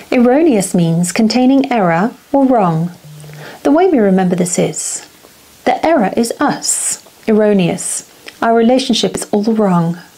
Erroneous means containing error or wrong. The way we remember this is, the error is us, erroneous. Our relationship is all wrong.